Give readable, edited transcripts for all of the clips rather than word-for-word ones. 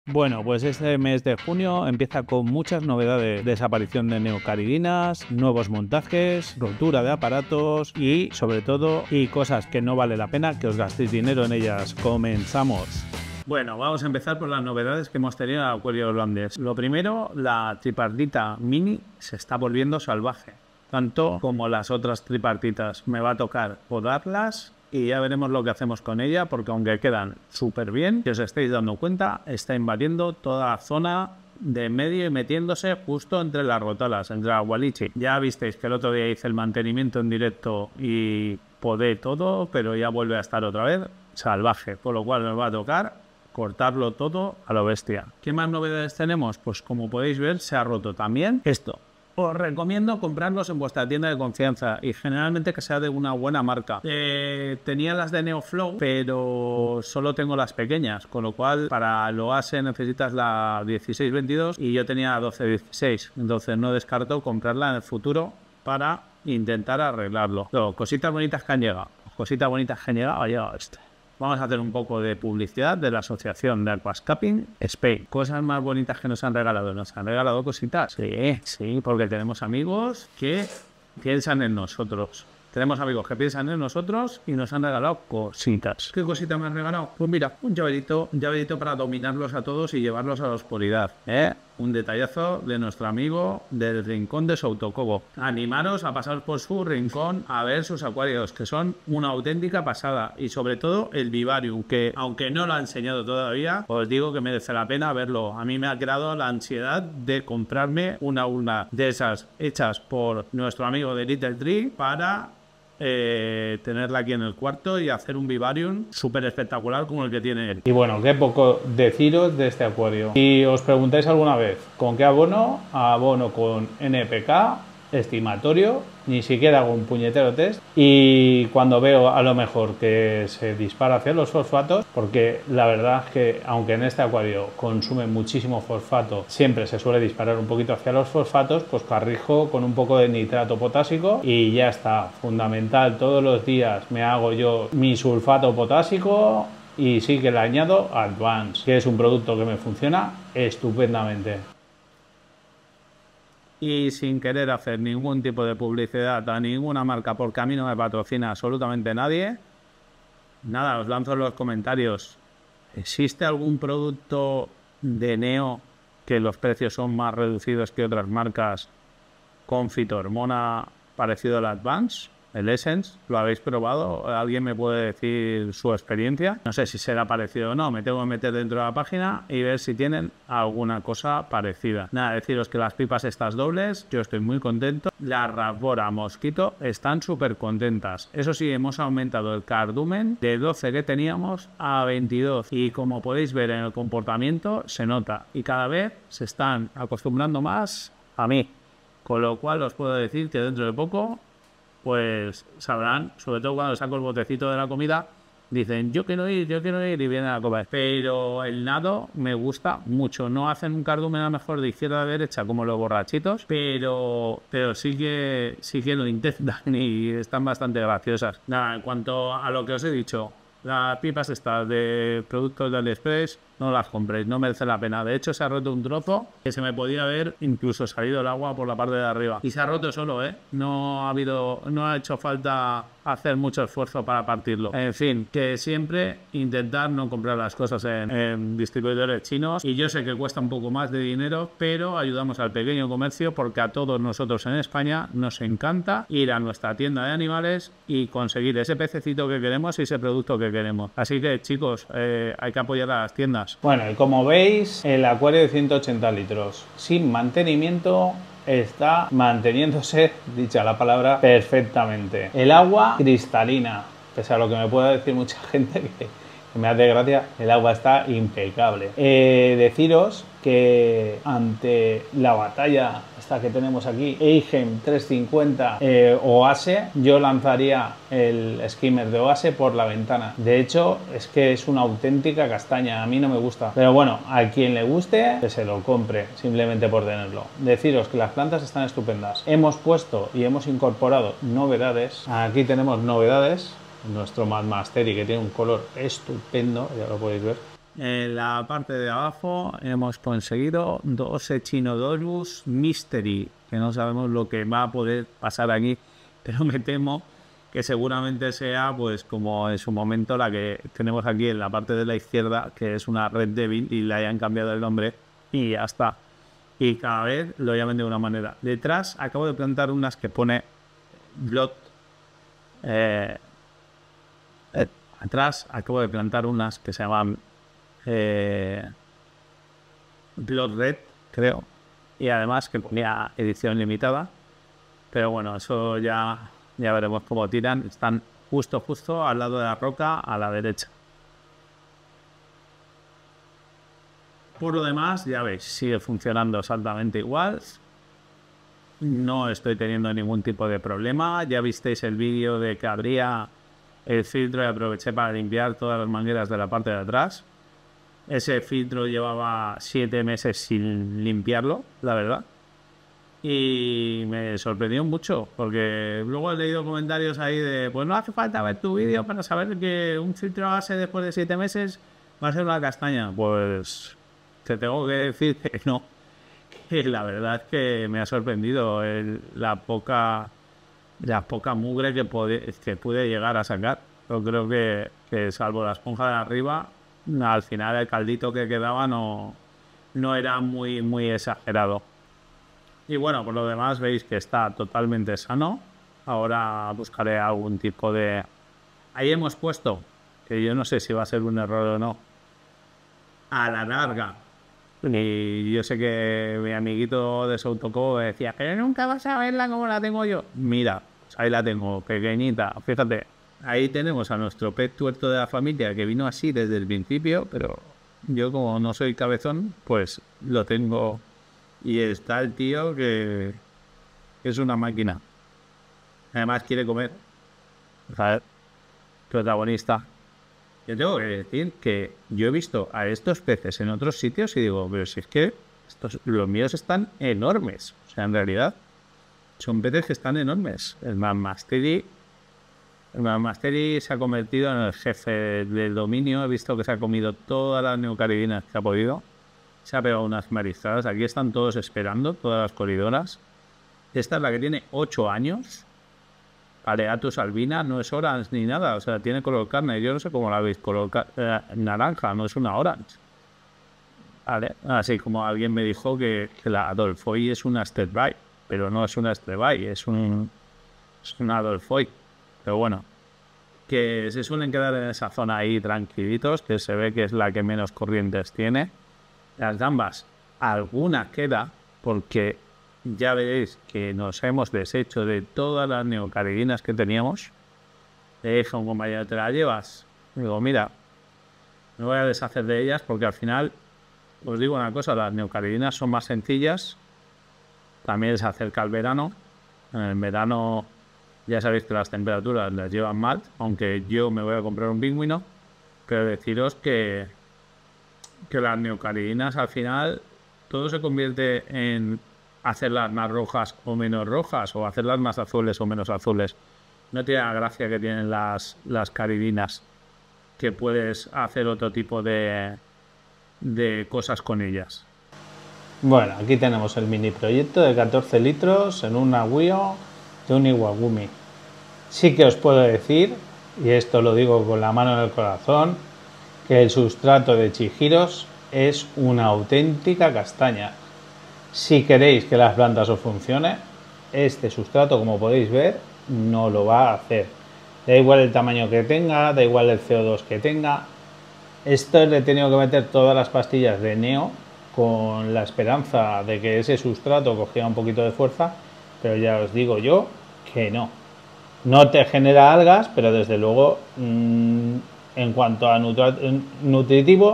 Bueno, pues este mes de junio empieza con muchas novedades: desaparición de neocaridinas, nuevos montajes, rotura de aparatos y, sobre todo, cosas que no vale la pena que os gastéis dinero en ellas. Comenzamos. Bueno, vamos a empezar por las novedades que hemos tenido en el acuario holandés. Lo primero, la tripartita mini se está volviendo salvaje, tanto como las otras tripartitas. Me va a tocar podarlas y ya veremos lo que hacemos con ella, porque aunque quedan súper bien, si os estáis dando cuenta, está invadiendo toda la zona de medio y metiéndose justo entre las rotalas, entre la Wallichi. Ya visteis que el otro día hice el mantenimiento en directo y podé todo, pero ya vuelve a estar otra vez salvaje, por lo cual nos va a tocar cortarlo todo a lo bestia. ¿Qué más novedades tenemos? Pues como podéis ver, se ha roto también esto. Os recomiendo comprarlos en vuestra tienda de confianza y generalmente que sea de una buena marca. Tenía las de NeoFlow, pero solo tengo las pequeñas, con lo cual para el OASE necesitas la 16-22 y yo tenía la 12-16, entonces no descarto comprarla en el futuro para intentar arreglarlo. Luego, cositas bonitas que han llegado. Cositas bonitas que han llegado, ha llegado este. Vamos a hacer un poco de publicidad de la Asociación de Aquascaping Spain. Cosas más bonitas que nos han regalado. Nos han regalado cositas. Sí, porque tenemos amigos que piensan en nosotros. Tenemos amigos que piensan en nosotros y nos han regalado cositas. ¿Qué cosita me han regalado? Pues mira, un llaverito para dominarlos a todos y llevarlos a la oscuridad. Un detallazo de nuestro amigo del rincón de Soutocobo. Animaros a pasar por su rincón a ver sus acuarios, que son una auténtica pasada. Y sobre todo el vivarium, que aunque no lo ha enseñado todavía, os digo que merece la pena verlo. A mí me ha creado la ansiedad de comprarme una urna de esas hechas por nuestro amigo de Little Tree para tenerla aquí en el cuarto y hacer un vivarium súper espectacular como el que tiene él. Y bueno, qué poco deciros de este acuario. Si os preguntáis alguna vez con qué abono, abono con NPK estimatorio, ni siquiera hago un puñetero test, y cuando veo a lo mejor que se dispara hacia los fosfatos, porque la verdad es que aunque en este acuario consume muchísimo fosfato, siempre se suele disparar un poquito hacia los fosfatos, pues corrijo con un poco de nitrato potásico y ya está. Fundamental, todos los días me hago yo mi sulfato potásico y sí que le añado Advance, que es un producto que me funciona estupendamente. Y sin querer hacer ningún tipo de publicidad a ninguna marca, porque a mí no me patrocina absolutamente nadie, nada, os lanzo en los comentarios. ¿Existe algún producto de Neo que los precios son más reducidos que otras marcas con fitohormona parecido al Advance? El Essence, ¿lo habéis probado? ¿Alguien me puede decir su experiencia? No sé si será parecido o no, me tengo que meter dentro de la página y ver si tienen alguna cosa parecida. Nada, deciros que las pipas estas dobles, yo estoy muy contento. Las Rasbora Mosquito están súper contentas. Eso sí, hemos aumentado el cardumen de 12 que teníamos a 22 y como podéis ver en el comportamiento se nota y cada vez se están acostumbrando más a mí. Con lo cual os puedo decir que dentro de poco pues sabrán, sobre todo cuando saco el botecito de la comida, dicen yo quiero ir y vienen a comer. Pero el nado me gusta mucho. No hacen un cardumen a lo mejor de izquierda a derecha como los borrachitos, pero sí que lo intentan y están bastante graciosas. Nada, en cuanto a lo que os he dicho, las pipas estas de productos de AliExpress, no las compréis, no merece la pena. De hecho, se ha roto un trozo que se me podía haber incluso salido el agua por la parte de arriba. Y se ha roto solo, no ha hecho falta hacer mucho esfuerzo para partirlo. En fin, que siempre intentar no comprar las cosas en distribuidores chinos. Y yo sé que cuesta un poco más de dinero, pero ayudamos al pequeño comercio porque a todos nosotros en España nos encanta ir a nuestra tienda de animales y conseguir ese pececito que queremos y ese producto que queremos. Así que, chicos, hay que apoyar a las tiendas. Bueno, y como veis, el acuario de 180 litros sin mantenimiento está manteniéndose, dicha la palabra, perfectamente. El agua cristalina, pese a lo que me pueda decir mucha gente que me hace gracia, el agua está impecable. Deciros que ante la batalla esta que tenemos aquí, Eigen 350 OASE, yo lanzaría el skimmer de OASE por la ventana. De hecho, es que es una auténtica castaña, a mí no me gusta. Pero bueno, a quien le guste, que se lo compre, simplemente por tenerlo. Deciros que las plantas están estupendas. Hemos puesto y hemos incorporado novedades. Aquí tenemos novedades. Nuestro Mad Masteri, que tiene un color estupendo, ya lo podéis ver. En la parte de abajo hemos conseguido dos Echinodorus Mystery, que no sabemos lo que va a poder pasar aquí, pero me temo que seguramente sea pues como en su momento la que tenemos aquí en la parte de la izquierda, que es una Red Devil, y le hayan cambiado el nombre y ya está. Y cada vez lo llamen de una manera. Detrás acabo de plantar unas que pone Blood. Atrás acabo de plantar unas que se llaman Blood Red, creo. Y además que ponía edición limitada. Pero bueno, eso ya veremos cómo tiran. Están justo al lado de la roca, a la derecha. Por lo demás, ya veis, sigue funcionando exactamente igual. No estoy teniendo ningún tipo de problema. Ya visteis el vídeo de que abría el filtro y aproveché para limpiar todas las mangueras de la parte de atrás. Ese filtro llevaba 7 meses sin limpiarlo, la verdad. Y me sorprendió mucho, porque luego he leído comentarios ahí de pues no hace falta ver tu vídeo para saber que un filtro a base después de 7 meses va a ser una castaña. Pues te tengo que decir que no, que la verdad es que me ha sorprendido la poca mugre que pude llegar a sacar. Yo creo que salvo la esponja de arriba, al final el caldito que quedaba no era muy exagerado. Y bueno, por lo demás veis que está totalmente sano. Ahora buscaré algún tipo de... Ahí hemos puesto, que yo no sé si va a ser un error o no, a la larga. Y yo sé que mi amiguito de Soutoco decía, pero nunca vas a verla como la tengo yo. Mira, pues ahí la tengo, pequeñita. Fíjate, ahí tenemos a nuestro pez tuerto de la familia, que vino así desde el principio, pero yo como no soy cabezón, pues lo tengo... Y está el tío que es una máquina. Además quiere comer. ¿Sabes? Protagonista. Yo tengo que decir que yo he visto a estos peces en otros sitios y digo, pero si es que los míos están enormes. O sea, en realidad son peces que están enormes. El Mamasteri se ha convertido en el jefe del dominio. He visto que se ha comido todas las neocaridinas que ha podido. Se ha pegado unas marizadas. Aquí están todos esperando, todas las corridoras. Esta es la que tiene 8 años. Aleatus albina, no es orange ni nada. O sea, tiene color carne. Yo no sé cómo la veis. Color naranja, no es una orange. Vale. Así como alguien me dijo que la Adolphoi es una Strethvae. Pero no es una Strethvae, es una Adolphoi. Pero bueno. Que se suelen quedar en esa zona ahí tranquilitos. Que se ve que es la que menos corrientes tiene. Las gambas, alguna queda, porque ya veréis que nos hemos deshecho de todas las neocaridinas que teníamos. Le dije a un compañero, ¿te las llevas? Digo, mira, me voy a deshacer de ellas porque al final, os digo una cosa, las neocaridinas son más sencillas. También se acerca el verano. En el verano ya sabéis que las temperaturas las llevan mal, aunque yo me voy a comprar un pingüino, pero deciros que las neocaridinas al final todo se convierte en hacerlas más rojas o menos rojas, o hacerlas más azules o menos azules. No tiene la gracia que tienen las caridinas, que puedes hacer otro tipo de cosas con ellas. Bueno, aquí tenemos el mini proyecto de 14 litros en una Wio de un Iwagumi. Sí que os puedo decir, y esto lo digo con la mano en el corazón, que el sustrato de Chihiros es una auténtica castaña. Si queréis que las plantas os funcione, este sustrato, como podéis ver, no lo va a hacer. Da igual el tamaño que tenga, da igual el CO2 que tenga. Esto le he tenido que meter todas las pastillas de Neo con la esperanza de que ese sustrato cogiera un poquito de fuerza, pero ya os digo yo que no. No te genera algas, pero desde luego en cuanto a nutritivo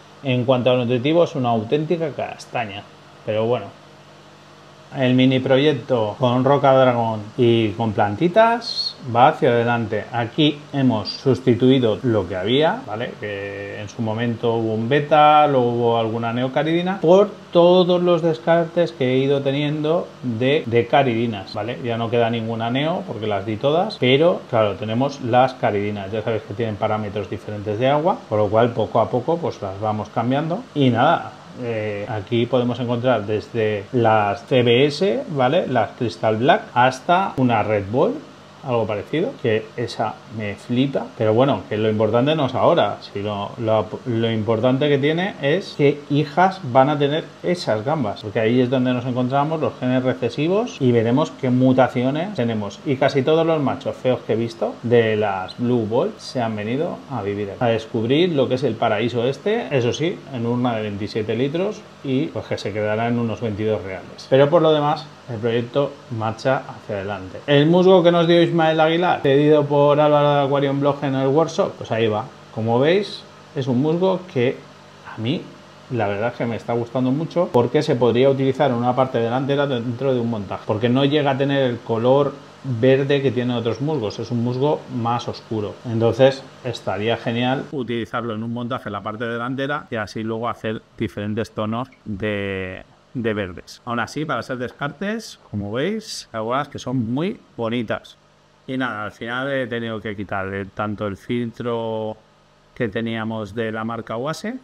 es una auténtica castaña. Pero bueno, el mini proyecto con Roca Dragón y con plantitas va hacia adelante. Aquí hemos sustituido lo que había, ¿vale? Que en su momento hubo un beta, luego hubo alguna neocaridina, por todos los descartes que he ido teniendo de caridinas, ¿vale? Ya no queda ninguna neo porque las di todas, pero claro, tenemos las caridinas. Ya sabéis que tienen parámetros diferentes de agua, por lo cual poco a poco pues las vamos cambiando. Y nada, aquí podemos encontrar desde las CBS, ¿vale? Las Crystal Black, hasta una Red Bull, algo parecido, que esa me flipa, pero bueno, que lo importante no es ahora, sino lo importante que tiene es qué hijas van a tener esas gambas, porque ahí es donde nos encontramos los genes recesivos y veremos qué mutaciones tenemos. Y casi todos los machos feos que he visto de las Blue Ball se han venido a vivir aquí, a descubrir lo que es el paraíso este, eso sí, en una de 27 litros y pues que se quedará en unos 22 reales. Pero por lo demás, el proyecto marcha hacia adelante. El musgo que nos dio Ismael Aguilar, cedido por Álvaro de Aquarium Blog en el workshop, pues ahí va. Como veis, es un musgo que a mí la verdad es que me está gustando mucho, porque se podría utilizar en una parte delantera dentro de un montaje, porque no llega a tener el color verde que tiene otros musgos, es un musgo más oscuro, entonces estaría genial utilizarlo en un montaje en la parte delantera y así luego hacer diferentes tonos de verdes. Aún así, para ser descartes, como veis, algunas que son muy bonitas. Y nada, al final he tenido que quitar tanto el filtro que teníamos de la marca Oase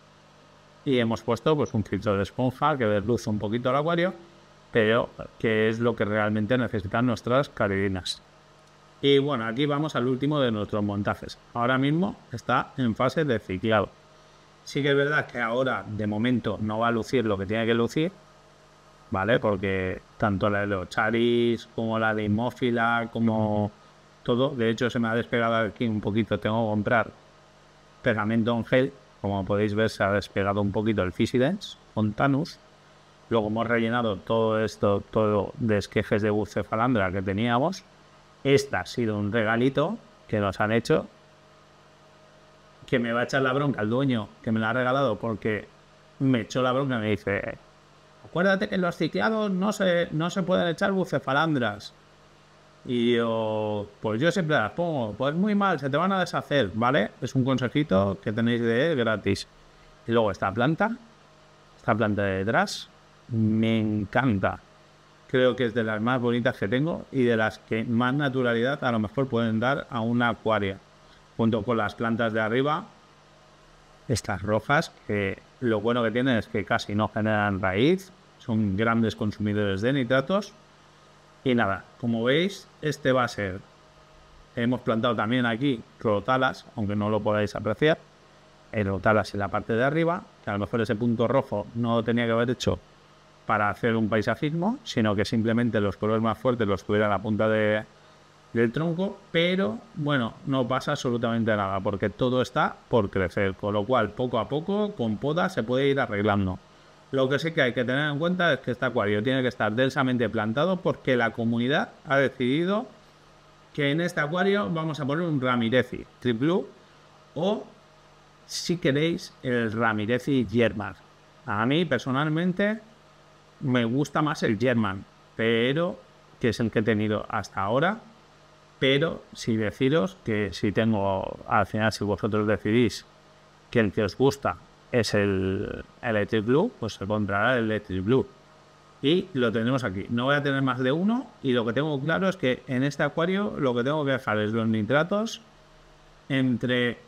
y hemos puesto pues un filtro de esponja que desluce un poquito el acuario, pero que es lo que realmente necesitan nuestras caridinas. Y bueno, aquí vamos al último de nuestros montajes. Ahora mismo está en fase de ciclado. Sí que es verdad que ahora, de momento, no va a lucir lo que tiene que lucir, ¿vale? Porque tanto la de los charis como la de Himófila, como todo, de hecho se me ha despegado aquí un poquito, tengo que comprar pegamento en gel. Como podéis ver, se ha despegado un poquito el Physidens Fontanus. Luego hemos rellenado todo esto, todo de esquejes de bucefalandra que teníamos. Esta ha sido un regalito que nos han hecho, que me va a echar la bronca el dueño que me la ha regalado, porque me echó la bronca y me dice: acuérdate que en los ciclados no se pueden echar bucefalandras. Y yo, pues yo siempre las pongo, pues muy mal, se te van a deshacer, ¿vale? Es un consejito que tenéis de él gratis. Y luego esta planta de detrás, me encanta. Creo que es de las más bonitas que tengo y de las que más naturalidad a lo mejor pueden dar a una acuaria. Junto con las plantas de arriba, estas rojas, que lo bueno que tienen es que casi no generan raíz, son grandes consumidores de nitratos. Y nada, como veis, este va a ser, hemos plantado también aquí rotalas, aunque no lo podáis apreciar, rotalas en la parte de arriba, que a lo mejor ese punto rojo no lo tenía que haber hecho para hacer un paisajismo, sino que simplemente los colores más fuertes los tuviera en la punta del tronco, pero bueno, no pasa absolutamente nada, porque todo está por crecer, con lo cual poco a poco, con poda, se puede ir arreglando. Lo que sí que hay que tener en cuenta es que este acuario tiene que estar densamente plantado, porque la comunidad ha decidido que en este acuario vamos a poner un Ramirezi Triplu, o si queréis el Ramirezi German. A mí personalmente me gusta más el German, pero que es el que he tenido hasta ahora. Pero si deciros que si tengo, al final, si vosotros decidís que el que os gusta es el Electric Blue, pues se comprará el Electric Blue. Y lo tenemos aquí. No voy a tener más de uno, y lo que tengo claro es que en este acuario lo que tengo que dejar es los nitratos entre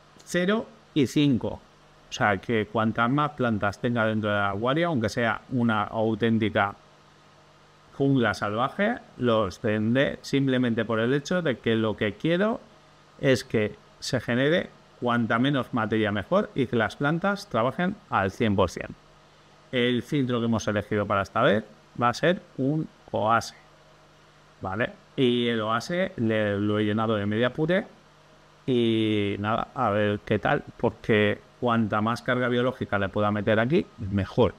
0 y 5. O sea, que cuantas más plantas tenga dentro del acuario, aunque sea una auténtica jungla salvaje, los tendré simplemente por el hecho de que lo que quiero es que se genere cuanta menos materia mejor y que las plantas trabajen al 100%. El filtro que hemos elegido para esta vez va a ser un Oase, ¿vale? Y el Oase lo he llenado de media pure y nada, a ver qué tal, porque cuanta más carga biológica le pueda meter aquí, mejor,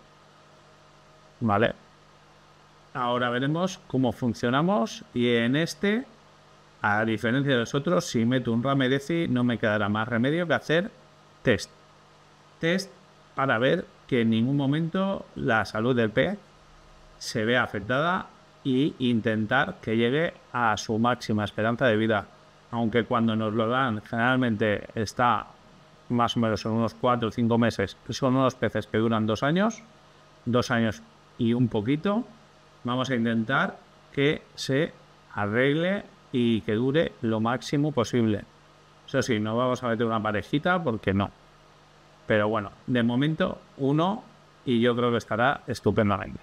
¿vale? Ahora veremos cómo funcionamos, y en este, a diferencia de los otros, si meto un Ramirezi no me quedará más remedio que hacer test para ver que en ningún momento la salud del pez se vea afectada e intentar que llegue a su máxima esperanza de vida. Aunque cuando nos lo dan generalmente está más o menos en unos 4 o 5 meses. Son unos peces que duran 2 años y un poquito. Vamos a intentar que se arregle y que dure lo máximo posible. Eso sí, no vamos a meter una parejita porque no. Pero bueno, de momento uno, y yo creo que estará estupendamente.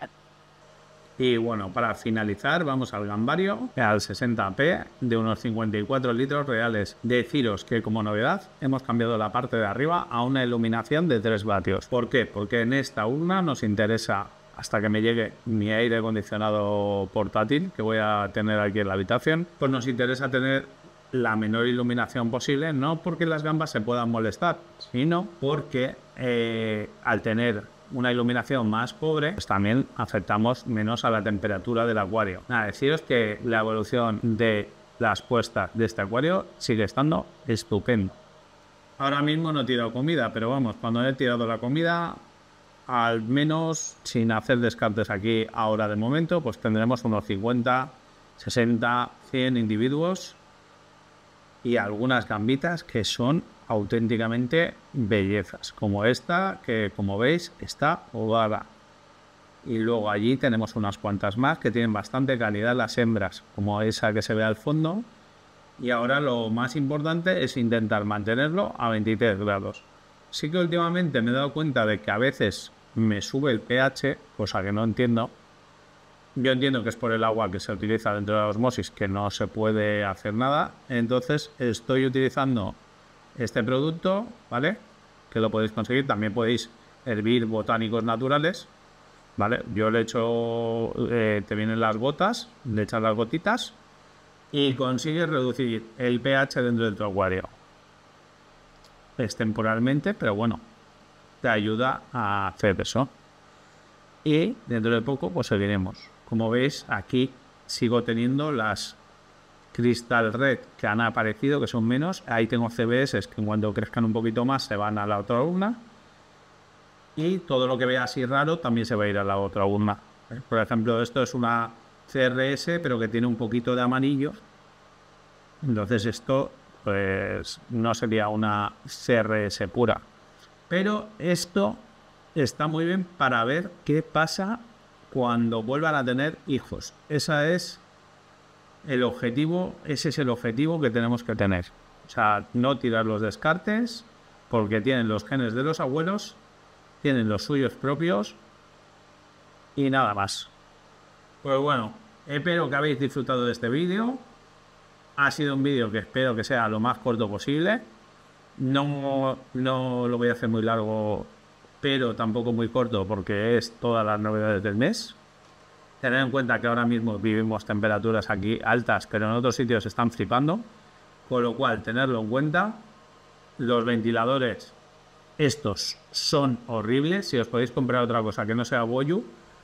Y bueno, para finalizar vamos al Gambario, al 60p de unos 54 litros reales. Deciros que como novedad hemos cambiado la parte de arriba a una iluminación de 3 vatios. ¿Por qué? Porque en esta urna nos interesa, hasta que me llegue mi aire acondicionado portátil que voy a tener aquí en la habitación, pues nos interesa tener la menor iluminación posible, no porque las gambas se puedan molestar, sino porque al tener una iluminación más pobre, pues también afectamos menos a la temperatura del acuario. Nada, deciros que la evolución de las puestas de este acuario sigue estando estupendo. Ahora mismo no he tirado comida, pero vamos, cuando he tirado la comida, al menos sin hacer descartes aquí ahora de momento, pues tendremos unos 50, 60, 100 individuos y algunas gambitas que son auténticamente bellezas, como esta que, como veis, está ovada. Y luego allí tenemos unas cuantas más que tienen bastante calidad las hembras, como esa que se ve al fondo. Y ahora lo más importante es intentar mantenerlo a 23 grados. Sí que últimamente me he dado cuenta de que a veces me sube el pH, cosa que no entiendo. Yo entiendo que es por el agua que se utiliza dentro de la osmosis, que no se puede hacer nada. Entonces estoy utilizando este producto, ¿vale? Que lo podéis conseguir. También podéis hervir botánicos naturales, ¿vale? Yo le echo, te vienen las gotas, le echas las gotitas y consigues reducir el pH dentro de tu acuario. Es temporalmente, pero bueno, te ayuda a hacer eso. Y dentro de poco pues seguiremos. Como veis, aquí sigo teniendo las Crystal Red que han aparecido, que son menos. Ahí tengo CBS que cuando crezcan un poquito más se van a la otra urna. Y todo lo que vea así raro también se va a ir a la otra urna. Por ejemplo, esto es una CRS, pero que tiene un poquito de amarillo. Entonces esto pues no sería una CRS pura. Pero esto está muy bien para ver qué pasa cuando vuelvan a tener hijos. Ese es el objetivo que tenemos que tener. O sea, no tirar los descartes, porque tienen los genes de los abuelos, tienen los suyos propios y nada más. Pues bueno, espero que habéis disfrutado de este vídeo. Ha sido un vídeo que espero que sea lo más corto posible. No lo voy a hacer muy largo, pero tampoco muy corto, porque es todas las novedades del mes. Tened en cuenta que ahora mismo vivimos temperaturas aquí altas, pero en otros sitios están flipando, con lo cual tenerlo en cuenta. Los ventiladores estos son horribles. Si os podéis comprar otra cosa que no sea Boyu,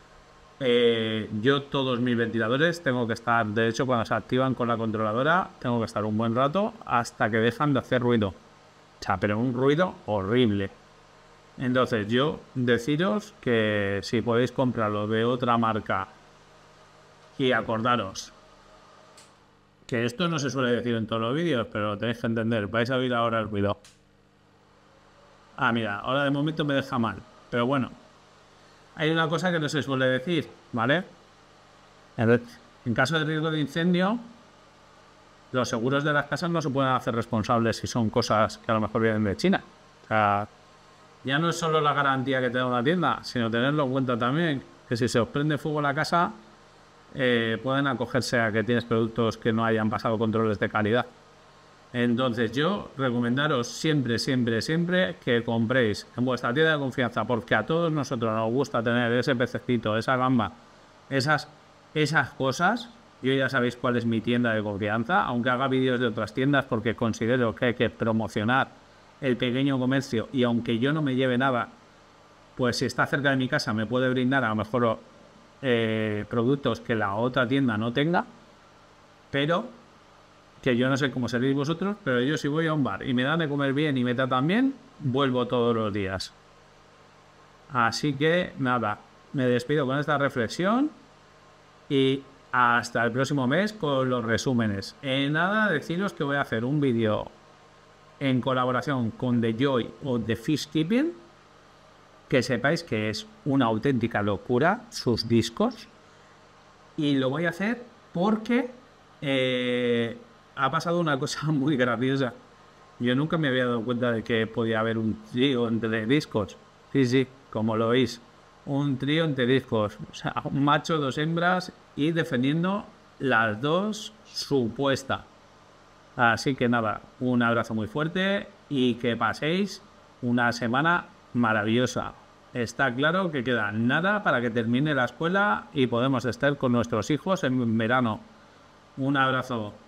yo todos mis ventiladores tengo que estar, de hecho cuando se activan con la controladora tengo que estar un buen rato hasta que dejan de hacer ruido. O sea, pero un ruido horrible. Entonces yo deciros que si podéis comprarlo de otra marca, y acordaros que esto no se suele decir en todos los vídeos, pero lo tenéis que entender. Vais a oír ahora el ruido. Ah, mira, ahora de momento me deja mal, pero bueno, hay una cosa que no se suele decir, ¿vale? En caso de riesgo de incendio, los seguros de las casas no se pueden hacer responsables si son cosas que a lo mejor vienen de China. O sea, ya no es solo la garantía que te da una tienda, sino tenerlo en cuenta también, que si se os prende fuego la casa, pueden acogerse a que tienes productos que no hayan pasado controles de calidad. Entonces yo recomendaros siempre que compréis en vuestra tienda de confianza, porque a todos nosotros nos gusta tener ese pececito, esa gamba, esas cosas. Yo ya sabéis cuál es mi tienda de confianza, aunque haga vídeos de otras tiendas, porque considero que hay que promocionar el pequeño comercio, y aunque yo no me lleve nada, pues si está cerca de mi casa me puede brindar a lo mejor productos que la otra tienda no tenga. Pero que yo no sé cómo seréis vosotros, pero yo si voy a un bar y me dan de comer bien y me tratan bien, vuelvo todos los días. Así que nada, me despido con esta reflexión y hasta el próximo mes con los resúmenes. Nada, deciros que voy a hacer un vídeo en colaboración con The Joy o The Fish Keeping, que sepáis que es una auténtica locura sus discos, y lo voy a hacer porque ha pasado una cosa muy graciosa. Yo nunca me había dado cuenta de que podía haber un trío entre discos. Sí, como lo oís, un trío entre discos, o sea, un macho, dos hembras y defendiendo las dos supuestas. Así que nada, un abrazo muy fuerte y que paséis una semana maravillosa. Está claro que queda nada para que termine la escuela y podemos estar con nuestros hijos en verano. Un abrazo.